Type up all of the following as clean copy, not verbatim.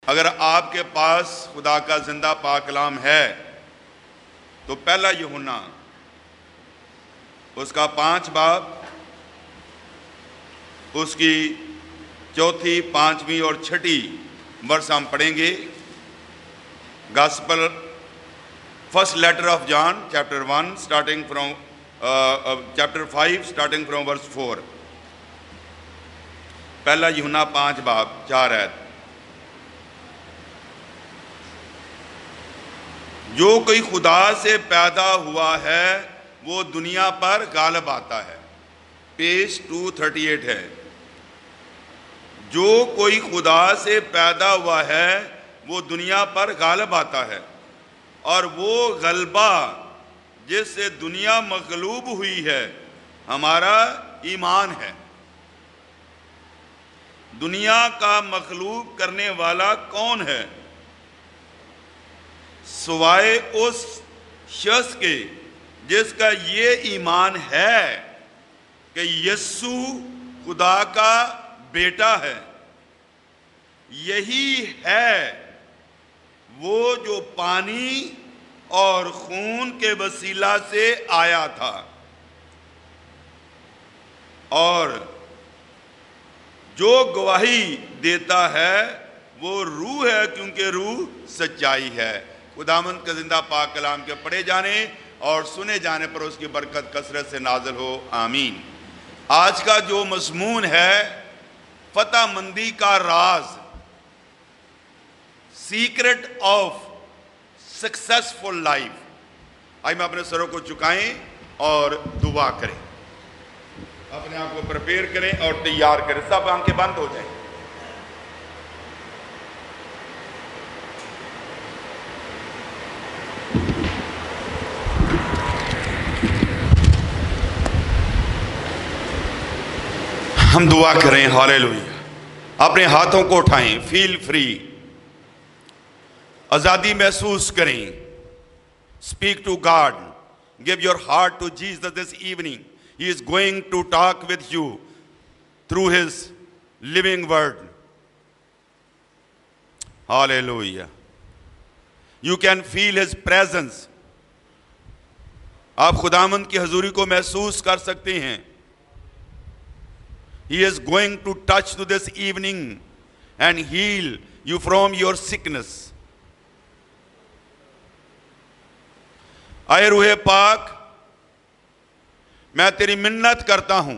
اگر آپ کے پاس خدا کا زندہ پاک کلام ہے تو پہلا یوحنا اس کا 5 باب اس کی 4، 5 اور 6 ورس ہم پڑھیں گے. Gospel first letter of John chapter 1 starting from chapter 5 starting from verse 4. پہلا یوحنا 5 باب 4 آیت. جو کوئی خدا سے پیدا ہوا ہے وہ دنیا پر غالب آتا ہے. پیج 238 ہے. جو کوئی خدا سے پیدا ہوا ہے وہ دنیا پر غالب آتا ہے، اور وہ غلبہ جس سے دنیا مغلوب ہوئی ہے ہمارا ایمان ہے. دنیا کا مغلوب کرنے والا کون ہے سوائے اس شخص کے جس کا یہ ایمان ہے کہ یسوع خدا کا بیٹا ہے. یہی ہے وہ جو پانی اور خون کے وسیلہ سے آیا تھا، اور جو گواہی دیتا ہے وہ روح ہے کیونکہ روح سچائی ہے. خداوند کا زندہ پاک کلام کے پڑھے جانے اور سنے جانے پر اس کی برکت کثرت سے نازل ہو، آمین. آج کا جو مضمون ہے فتح مندی کا راز، سیکرٹ آف سکسیسفل لائف. آئیے میں اپنے سروں کو جھکائیں اور دعا کریں، اپنے آپ کو پریپیئر کریں اور تیار کریں. سب آنکھیں بند ہو جائیں. ہم دعا کریں. ہاللیلویا. اپنے ہاتھوں کو اٹھائیں. Feel free. آزادی محسوس کریں. Speak to God. Give your heart to Jesus this evening. He is going to talk with you through His living word. Hallelujah. You can feel His presence. آپ خداوند کی حضوری کو محسوس کر سکتے ہیں. He is going to touch you this evening and heal you from your sickness. اے روح پاک، میں تیری منت کرتا ہوں.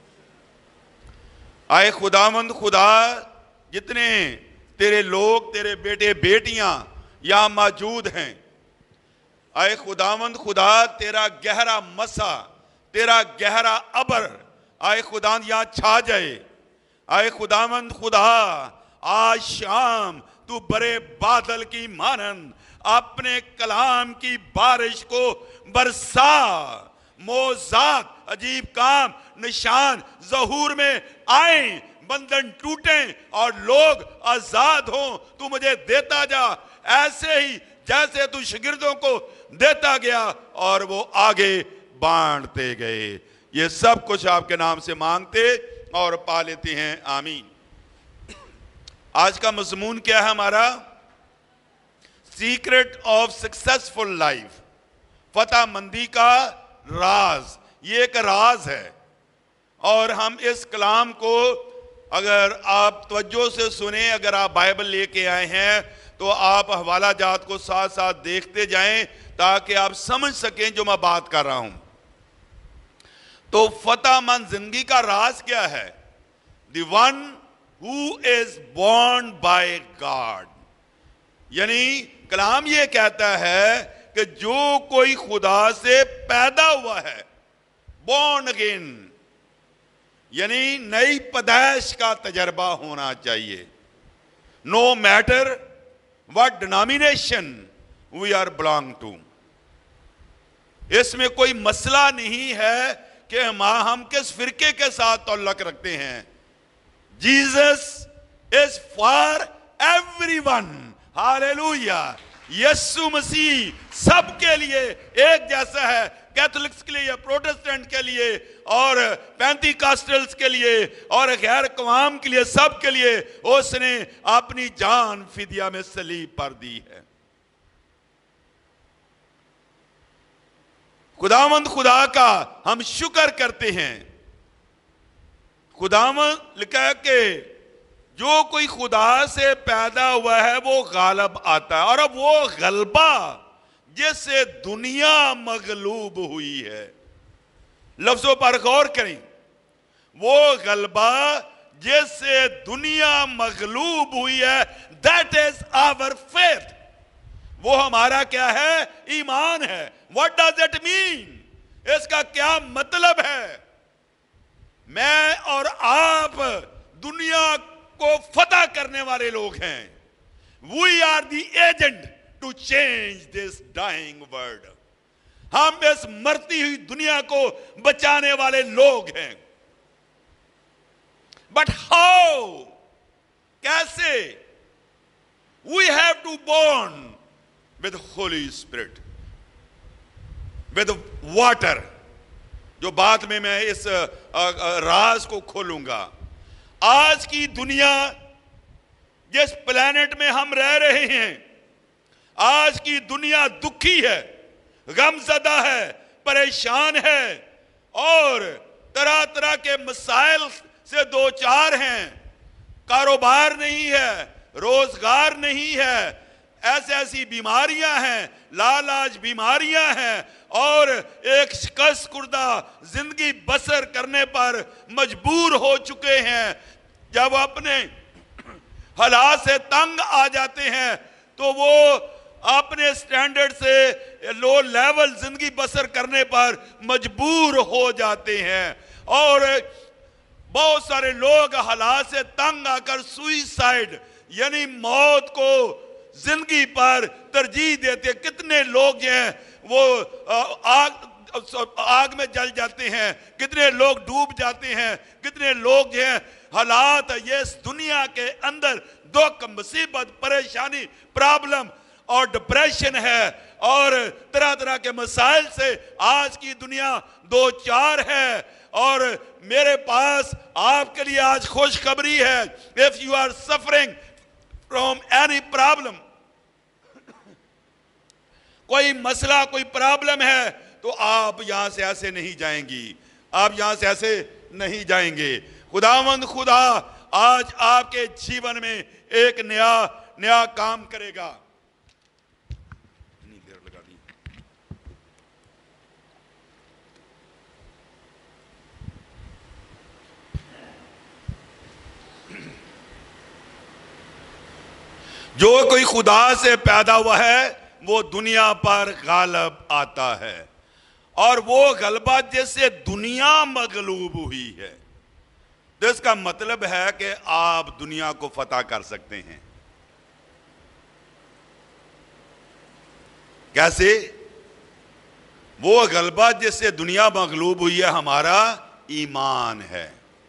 اے خداوند خدا، جتنے تیرے لوگ، تیرے بیٹے بیٹیاں یہاں موجود ہیں، اے خداوند خدا، تیرا گہرا مسا، تیرا گہرا ابر اے خداوند یہاں چھا جائے. اے خداوند خدا، آج شام تو برے بادل کی مانند اپنے کلام کی بارش کو برسا. معجزات، عجیب کام، نشان ظہور میں آئیں، بندھن ٹوٹیں اور لوگ آزاد ہوں. تو مجھے دیتا جا ایسے ہی جیسے تو شاگردوں کو دیتا گیا اور وہ آگے بانٹتے گئے. یہ سب کچھ آپ کے نام سے مانگتے اور پا لیتے ہیں، آمین. آج کا مضمون کیا ہے ہمارا؟ سیکرٹ آف سکسیسفل لائف، فتح مندی کا راز. یہ ایک راز ہے، اور ہم اس کلام کو اگر آپ توجہ سے سنیں، اگر آپ بائبل لے کے آئے ہیں تو آپ حوالہ جات کو ساتھ ساتھ دیکھتے جائیں تاکہ آپ سمجھ سکیں جو میں بات کر رہا ہوں. تو فتح مند زندگی کا راز کیا ہے؟ The one who is born by God. یعنی کلام یہ کہتا ہے کہ جو کوئی خدا سے پیدا ہوا ہے، born again، یعنی نئی پیدائش کا تجربہ ہونا چاہیے. No matter what denomination we are belong to. اس میں کوئی مسئلہ نہیں ہے کہ ہم کس فرقے کے ساتھ تعلق رکھتے ہیں. Jesus is for everyone. ہاللیلویا. یسوع مسیح سب کے لیے ایک جیسا ہے कैथोलिक्स के लिए या प्रोटेस्टेंट के लिए और पेंटिकॉस्टल्स के लिए और गैर कवाम के लिए, सब के लिए उसने अपनी जान फिदिया में सलीब पर दी है। खुदावंद खुदा का हम शुक्र करते हैं। खुदावंद लिखा है कि जो कोई खुदा से पैदा हुआ है वो गालिब आता है, और अब वो गलबा जिससे दुनिया मगलूब हुई है। लफ्जों पर गौर करें, वो गलबा जिससे दुनिया मगलूब हुई है, दैट इज आवर फेथ। वो हमारा क्या है? ईमान है। What does it mean? इसका क्या मतलब है? मैं और आप दुनिया को फतह करने वाले लोग हैं। We are the agent to change this dying world. हम इस मरती हुई दुनिया को बचाने वाले लोग हैं। But how? कैसे? We have to born with holy spirit, with water. जो बाद में मैं इस राज को खोलूंगा। आज की दुनिया, जिस प्लेनेट में हम रह रहे हैं, आज की दुनिया दुखी है, गमज़दा है, परेशान है और तरह तरह के मसाइल से दो चार हैं। कारोबार नहीं है, रोजगार नहीं है, ऐसी बीमारियां हैं, लालाज बीमारियां हैं और एक शिकस्त कुर्दा जिंदगी बसर करने पर मजबूर हो चुके हैं। जब अपने हालात से तंग आ जाते हैं तो वो अपने स्टैंडर्ड से लो लेवल जिंदगी बसर करने पर मजबूर हो जाते हैं। और बहुत सारे लोग हालात से तंग आकर सुइसाइड यानी मौत को जिंदगी पर तरजीह देते। कितने लोग जो हैं वो आग में जल जाते हैं, कितने लोग डूब जाते हैं, कितने लोग जो हैं हालात ये इस दुनिया के अंदर दुख, मुसीबत, परेशानी, प्रॉब्लम और डिप्रेशन है और तरह तरह के मसाइल से आज की दुनिया दो चार है। और मेरे पास आपके लिए आज खुशखबरी है। If you are suffering from any problem, कोई मसला, कोई प्रॉब्लम है, तो आप यहां से ऐसे नहीं जाएंगी, आप यहां से ऐसे नहीं जाएंगे। खुदावंद खुदा आज आपके जीवन में एक नया काम करेगा। देर लगा दी। जो कोई खुदा से पैदा हुआ है वो दुनिया पर गालिब आता है, और वो गलबा जिससे दुनिया मगलूब हुई है। तो इसका मतलब है कि आप दुनिया को फतह कर सकते हैं। कैसे? वो गलबा जिससे दुनिया मगलूब हुई है हमारा ईमान है।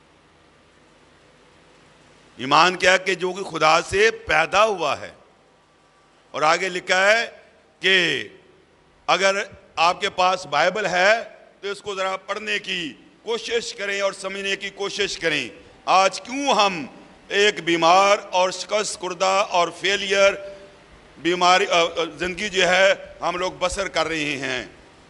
ईमान क्या है? कि जो कि खुदा से पैदा हुआ है। और आगे लिखा है कि अगर आपके पास बाइबल है तो इसको जरा पढ़ने की कोशिश करें और समझने की कोशिश करें। आज क्यों हम एक बीमार और शिकस्त कुर्दा और फेलियर बीमारी जिंदगी जो है हम लोग बसर कर रहे हैं।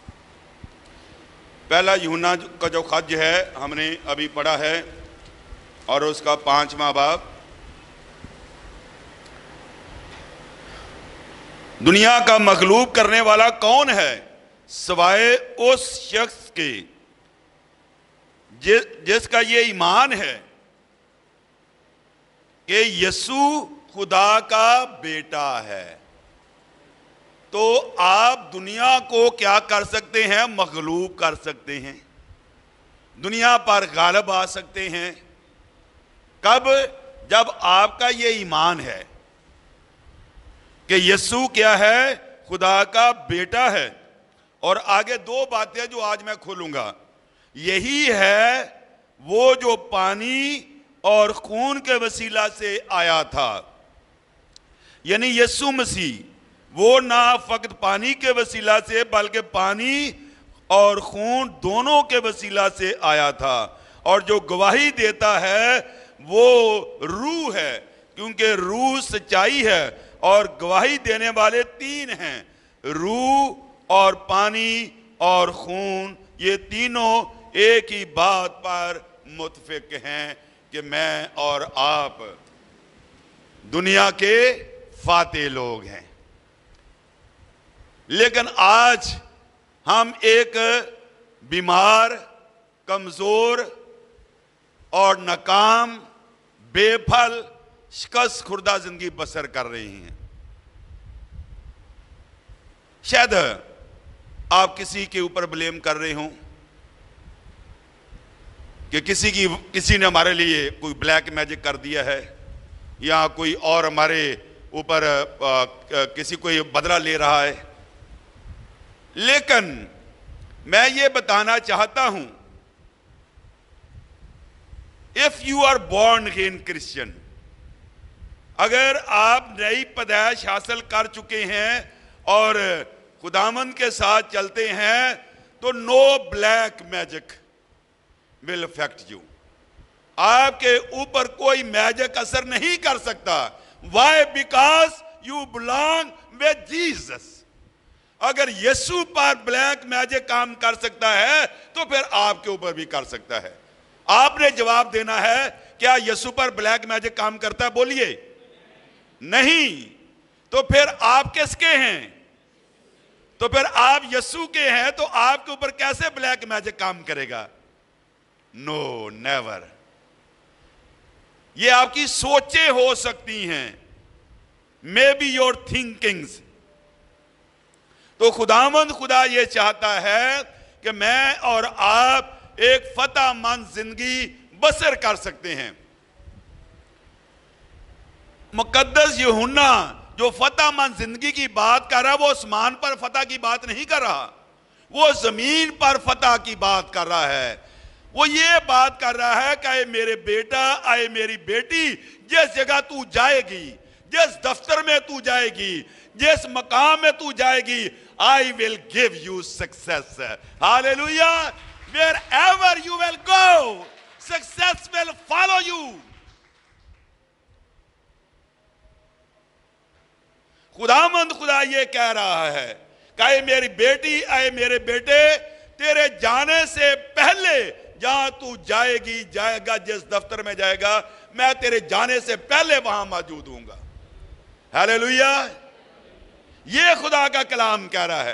पहला यूहन्ना का जो खत जो है हमने अभी पढ़ा है और उसका 5वां बाब। दुनिया का मगलूब करने वाला कौन है सिवाय उस शख्स के जिसका ये ईमान है कि यीशु खुदा का बेटा है। तो आप दुनिया को क्या कर सकते हैं? मगलूब कर सकते हैं, दुनिया पर गालिब आ सकते हैं। कब? जब आपका ये ईमान है कि यीशु क्या है? खुदा का बेटा है। और आगे दो बातें जो आज मैं खोलूंगा, यही है वो जो पानी और खून के वसीला से आया था, यानी यीशु मसीह। वो ना फकत पानी के वसीला से बल्कि पानी اور خون دونوں کے وسیلہ سے آیا تھا، اور جو گواہی دیتا ہے وہ روح ہے، کیونکہ روح سچائی ہے، اور گواہی دینے والے تین ہیں، روح اور پانی اور خون، یہ تینوں ایک ہی بات پر متفق ہیں کہ میں اور آپ دنیا کے فاتح لوگ ہیں۔ لیکن آج ہم ایک بیمار، کمزور اور ناکام، بے پھل، شکست خوردہ زندگی بسر کر رہے ہیں۔ شاید آپ کسی کے اوپر بلیم کر رہے ہوں کہ کسی نے ہمارے لیے کوئی بلیک میجک کر دیا ہے، یا کوئی اور ہمارے اوپر کسی کو یہ بدلہ لے رہا ہے۔ لیکن میں یہ بتانا چاہتا ہوں، if you are born again Christian، اگر آپ نئی پیدائش حاصل کر چکے ہیں اور خداوند کے ساتھ چلتے ہیں، تو no black magic will affect you۔ آپ کے اوپر کوئی میجک اثر نہیں کر سکتا۔ Why? Because you belong with Jesus۔ اگر یسوع پر بلیک میجک کام کر سکتا ہے تو پھر آپ کے اوپر بھی کر سکتا ہے۔ آپ نے جواب دینا ہے، کیا یسوع پر بلیک میجک کام کرتا ہے؟ بولیے نہیں۔ تو پھر آپ کس کے ہیں؟ تو پھر آپ یسوع کے ہیں، تو آپ کے اوپر کیسے بلیک میجک کام کرے گا؟ نو، نیور۔ یہ آپ کی سوچیں ہو سکتی ہیں، مے بی یور تھنکنگز۔ تو خداوند خدا یہ چاہتا ہے کہ میں اور آپ ایک فتح مند زندگی بسر کر سکتے ہیں۔ مقدس یوحنا جو فتح مند زندگی کی بات کر رہا ہے، وہ آسمان پر فتح کی بات نہیں کر رہا، وہ زمین پر فتح کی بات کر رہا ہے۔ وہ یہ بات کر رہا ہے کہ اے میرے بیٹا، اے میری بیٹی، جس جگہ تو جائے گی، جس دفتر میں تو جائے گی، جس مقام میں تو جائے گی، I will give you success۔ Hallelujah! Wherever you will go, success will follow you۔ خداوند خدا یہ کہہ رہا ہے کہ اے میری بیٹی، اے میرے بیٹے، تیرے جانے سے پہلے جہاں تو جائے گا، جس دفتر میں جائے گا، میں تیرے جانے سے پہلے وہاں موجود ہوں گا۔ ہیلیلویا! یہ خدا کا کلام کہہ رہا ہے۔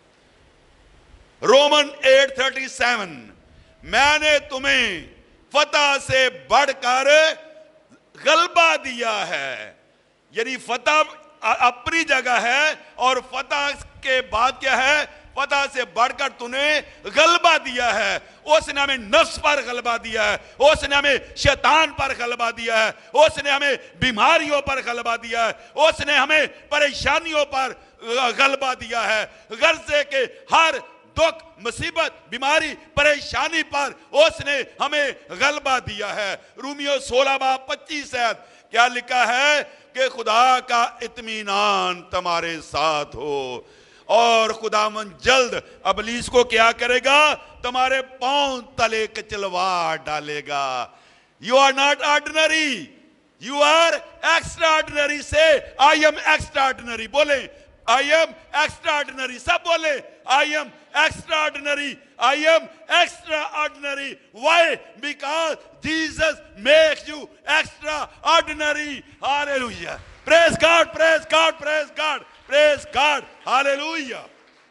رومن 8:37، میں نے تمہیں فتح سے بڑھ کر غلبہ دیا ہے۔ یعنی فتح اپنی جگہ ہے، اور فتح کے بعد کیا ہے؟ فتح سے بڑھ کر تمہیں غلبہ دیا ہے۔ اس نے ہمیں نفس پر غلبہ دیا ہے، اس نے ہمیں شیطان پر غلبہ دیا ہے، اس نے ہمیں بیماریوں پر غلبہ دیا ہے، اس نے ہمیں پریشانیوں پر غلبہ دیا ہے۔ غرضے کے ہر دکھ، مصیبت، بیماری، پریشانی پر اس نے ہمیں غلبہ دیا ہے۔ رومیو 16:25 کیا لکھا ہے کہ خدا کا اطمینان تمہارے ساتھ ہو، اور خداوند جلد ابلیس کو کیا کرے گا؟ تمہارے پاؤں تلے کچلوا ڈالے گا۔ You are not ordinary, you are extraordinary۔ سے I am extraordinary بولیں، I am extraordinary، سب بولیں I am extraordinary، I am extraordinary۔ Why? Because Jesus makes you extraordinary۔ Hallelujah! Praise God, praise God, praise God, praise God۔ Hallelujah!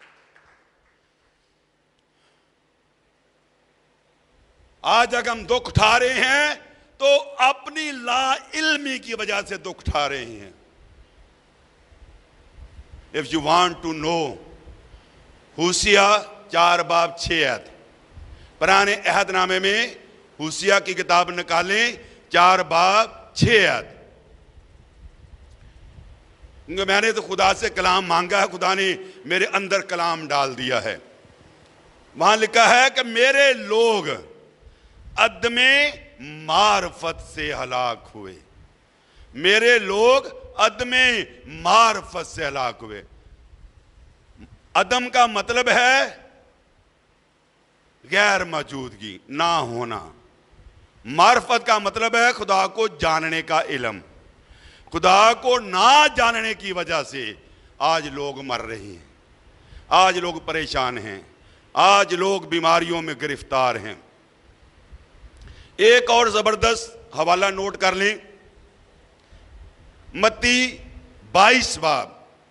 آج اگر ہم دکھ اٹھا رہے ہیں تو اپنی لا علمی کی وجہ سے دکھ اٹھا رہے ہیں۔ If you want to know، ہوسیہ 4:6، پرانے عہد نامے میں ہوسیہ کی کتاب نکالیں، 4:6۔ کیونکہ میں نے تو خدا سے کلام مانگا ہے، خدا نے میرے اندر کلام ڈال دیا ہے۔ وہاں لکھا ہے کہ میرے لوگ عدم معرفت سے ہلاک ہوئے۔ میرے لوگ عدم معرفت سے ہلاک ہوئے۔ عدم کا مطلب ہے غیر موجودگی، نہ ہونا۔ معرفت کا مطلب ہے خدا کو جاننے کا علم۔ خدا کو نہ جاننے کی وجہ سے آج لوگ مر رہے ہیں، آج لوگ پریشان ہیں، آج لوگ بیماریوں میں گرفتار ہیں۔ ایک اور زبردست حوالہ نوٹ کر لیں، متی 22 باب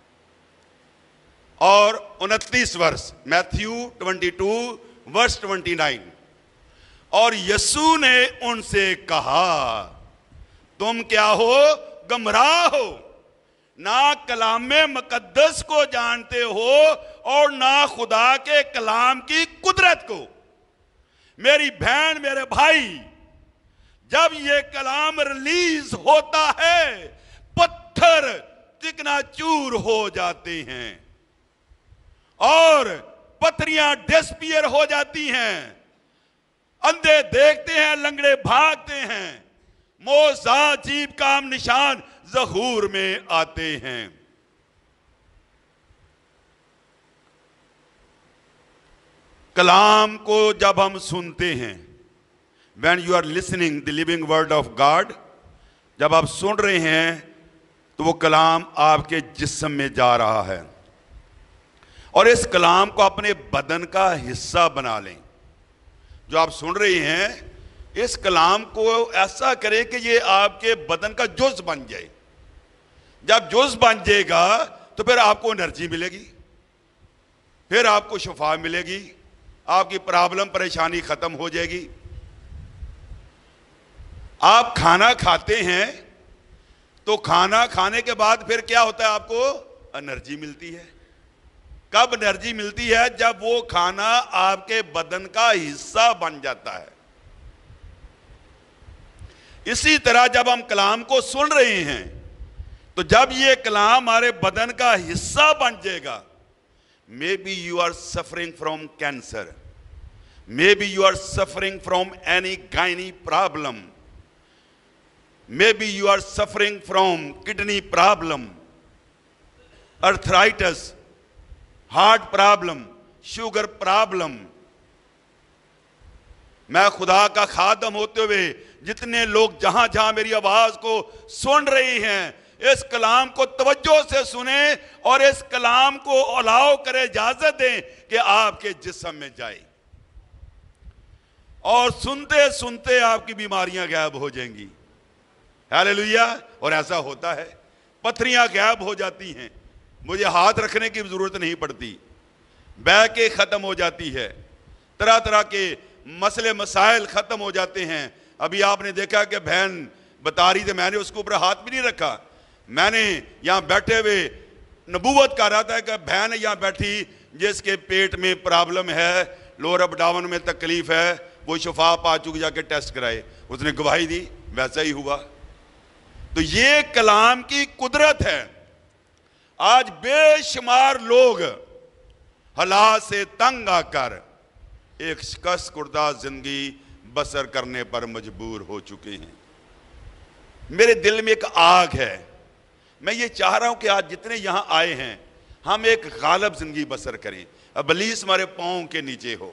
اور 29 ورس، میتھیو 22 ورس 29۔ اور یسوع نے ان سے کہا، تم کیا ہو؟ گمراہ ہو، نہ کلام مقدس کو جانتے ہو اور نہ خدا کے کلام کی قدرت کو۔ میری بہن، میرے بھائی، جب یہ کلام ریلیز ہوتا ہے پتھر چکنا چور ہو جاتے ہیں اور پتھریاں ڈسپیئر ہو جاتی ہیں، اندھے دیکھتے ہیں، لنگڑے بھاگتے ہیں، معجزات، عجیب کام نشان ظہور میں آتے ہیں۔ کلام کو جب ہم سنتے ہیں، when you are listening the living word of God، جب آپ سن رہے ہیں تو وہ کلام آپ کے جسم میں جا رہا ہے، اور اس کلام کو اپنے بدن کا حصہ بنا لیں۔ جو آپ سن رہے ہیں اس کلام کو ایسا کریں کہ یہ آپ کے بدن کا جز بن جائے۔ جب جز بن جائے گا تو پھر آپ کو انرجی ملے گی، پھر آپ کو شفا ملے گی، آپ کی پرابلم پریشانی ختم ہو جائے گی۔ آپ کھانا کھاتے ہیں تو کھانا کھانے کے بعد پھر کیا ہوتا ہے؟ آپ کو انرجی ملتی ہے۔ کب انرجی ملتی ہے؟ جب وہ کھانا آپ کے بدن کا حصہ بن جاتا ہے۔ اسی طرح جب ہم کلام کو سن رہے ہیں تو جب یہ کلام ہمارے بدن کا حصہ بن جائے گا، maybe you are suffering from cancer, maybe you are suffering from any gynae problem, maybe you are suffering from kidney problem, arthritis, heart problem, sugar problem. میں خدا کا خادم ہوتے ہوئے جتنے لوگ جہاں جہاں میری آواز کو سن رہے ہیں، اس کلام کو توجہ سے سنیں اور اس کلام کو الاؤ کریں، اجازت دیں کہ آپ کے جسم میں جائے، اور سنتے سنتے آپ کی بیماریاں غائب ہو جائیں گی۔ ہیلیلویا! اور ایسا ہوتا ہے، پتھریاں غائب ہو جاتی ہیں، مجھے ہاتھ رکھنے کی ضرورت نہیں پڑتی، بہ کے ختم ہو جاتی ہے، طرح طرح کے مسئلے مسائل ختم ہو جاتے ہیں۔ ابھی آپ نے دیکھا کہ بہن بتا رہی تھی، میں نے اس کے اوپر ہاتھ بھی نہیں رکھا، میں نے یہاں بیٹھے ہوئے نبوت کر رہا تھا کہ بہن یہاں بیٹھی جس کے پیٹ میں پرابلم ہے، لوور ابڈامن میں تکلیف ہے، وہ شفا پا چکی، جا کے ٹیسٹ کرائے، اس نے گواہی دی، ویسا ہی ہوا۔ تو یہ کلام کی قدرت ہے۔ آج بے شمار لوگ حالات سے تنگ آ کر ایک شکست خوردہ زندگی بسر کرنے پر مجبور ہو چکے ہیں۔ میرے دل میں ایک آگ ہے، میں یہ چاہ رہا ہوں کہ آج جتنے یہاں آئے ہیں ہم ایک غالب زندگی بسر کریں۔ ابلیس ہمارے پاؤں کے نیچے ہو،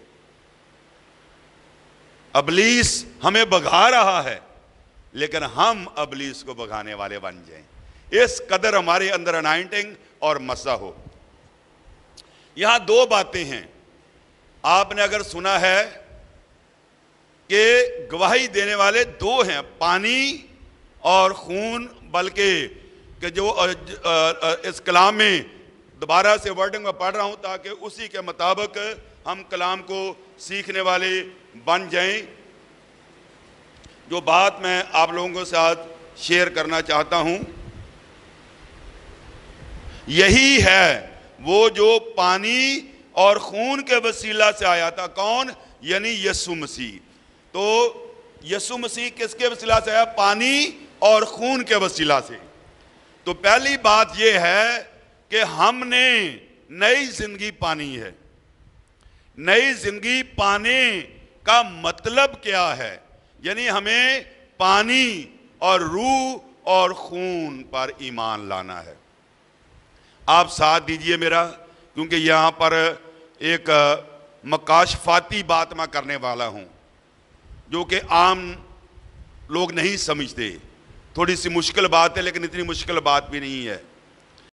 ابلیس ہمیں بھگا رہا ہے، لیکن ہم ابلیس کو بھگانے والے بن جائیں، اس قدر ہمارے اندر انائنٹنگ اور مسا ہو۔ یہاں دو باتیں ہیں، آپ نے اگر سنا ہے کہ گواہی دینے والے دو ہیں، پانی اور خون، بلکہ کہ جو اس کلام میں دوبارہ سے ورڈنگ میں پڑھ رہا ہوں تاکہ اسی کے مطابق ہم کلام کو سیکھنے والے بن جائیں۔ جو بات میں آپ لوگوں کے ساتھ شیئر کرنا چاہتا ہوں یہی ہے، وہ جو پانی اور خون کے وسیلہ سے آیا تھا۔ کون؟ یعنی یسوع مسیح۔ تو یسوع مسیح کس کے وسیلہ سے آیا؟ پانی اور خون کے وسیلہ سے۔ تو پہلی بات یہ ہے کہ ہم نے نئی زندگی پانی ہے۔ نئی زندگی پانے کا مطلب کیا ہے؟ یعنی ہمیں پانی اور روح اور خون پر ایمان لانا ہے۔ آپ ساتھ دیجئے میرا، کیونکہ یہاں پر ایک مکاشفاتی بات میں کرنے والا ہوں جو کہ عام لوگ نہیں سمجھتے. تھوڑی سی مشکل بات ہے لیکن اتنی مشکل بات بھی نہیں ہے.